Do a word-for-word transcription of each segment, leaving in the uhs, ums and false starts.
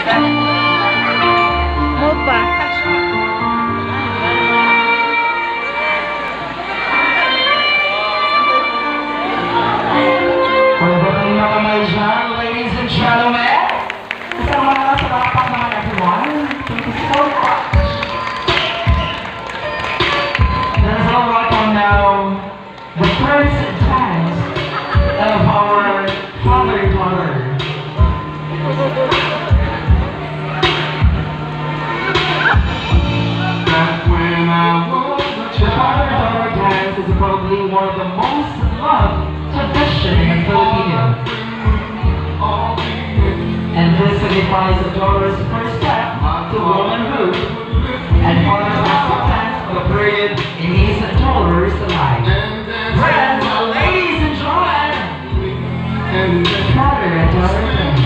Move pa. Ladies and gentlemen, kasama na sa lapak naman everyone. Thank you so much. Let us all welcome now the first dance of our father-daughter. Back when I was a child, the father-daughter dance is probably one of the most loved traditions in Filipino. And this signifies the daughter's first step to womanhood and father's acceptance of a period in his daughter's life. Friends, ladies and gentlemen, father and daughter dance.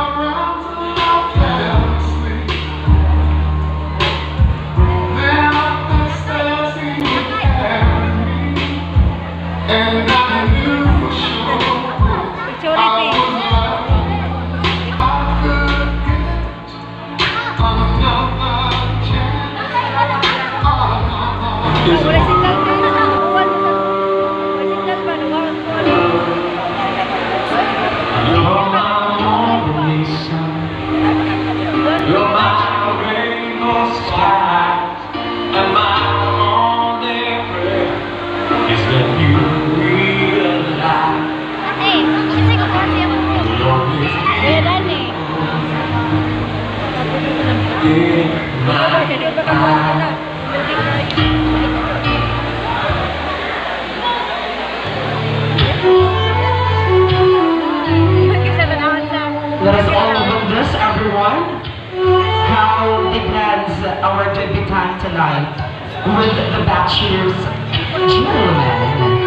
Let us all witness, everyone, how they plans our debutante tonight with the Bachelor's Gentleman.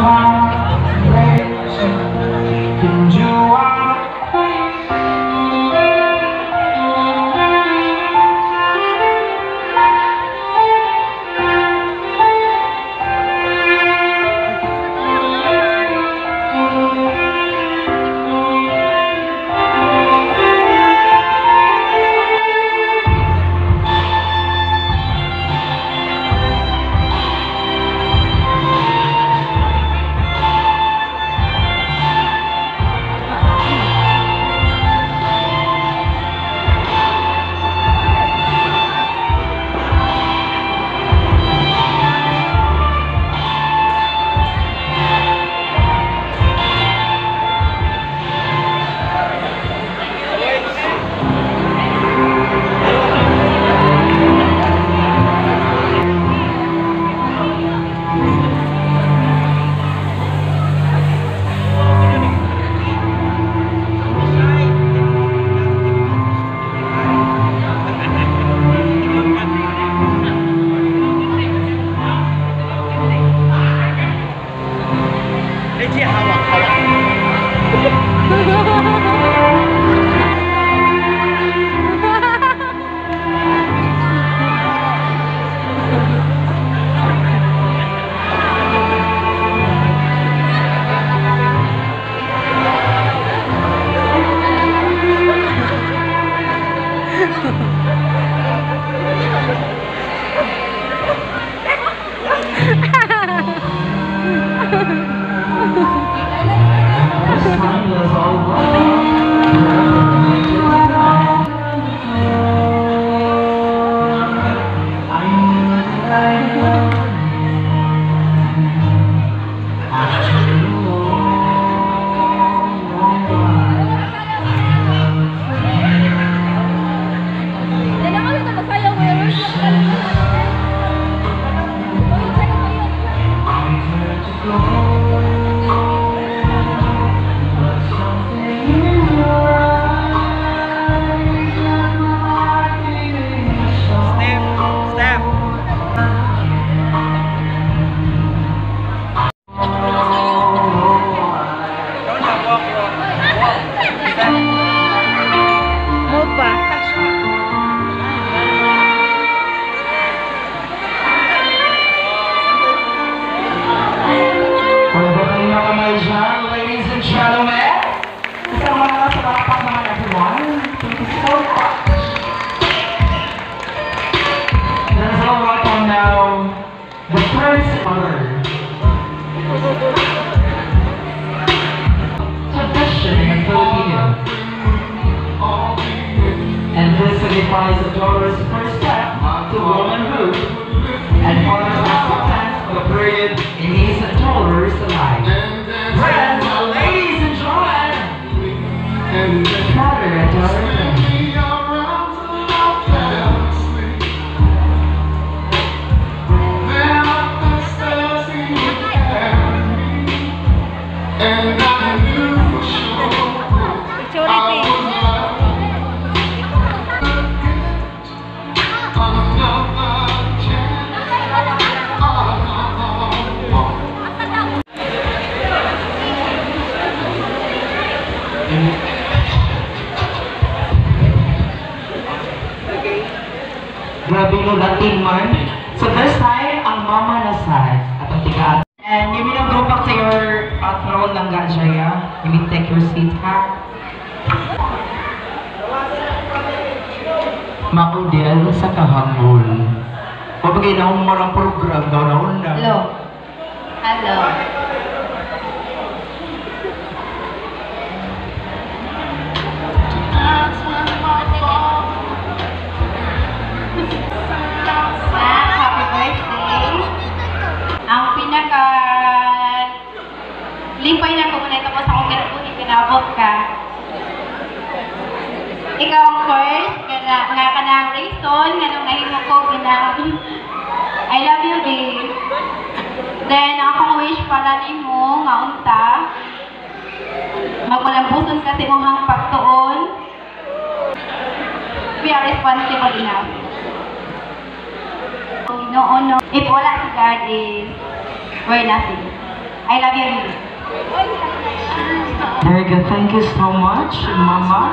signifies the daughter's first step to womanhood and father's acceptance of a period in his daughter's life. Friends, ladies and gentlemen, father and daughter. Grabe yung Latin man. So this time, ang mama na side at ang tigaan. And you may now go back to your uh, throne lang ga, Jaya. You may take your seat, ha? Maudel sa kahangol. Pabagay na akong marang program daw na una. Hello. Hello. Ang pinaka limpay na ko muna ito po sa akong ganabuhin, pinabot ka. Ikaw ang first, nga, nga ka ng reason, nga nung nahimo ko, ginang I love you, babe. Then, akong wish para ni mo, nga unta, magmalambuson kasi mong hang pagtuon. We are responsible enough. No, no. If wala si God is, we're nothing. I love you, Didi. Very good. Thank you so much, Mama.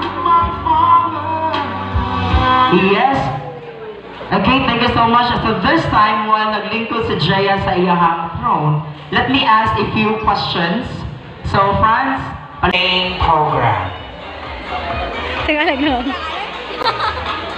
Yes. Okay, thank you so much. So this time, while naglingkod si Jaya sa iyahang throne, let me ask a few questions. So, Franz, main program. Teka lang.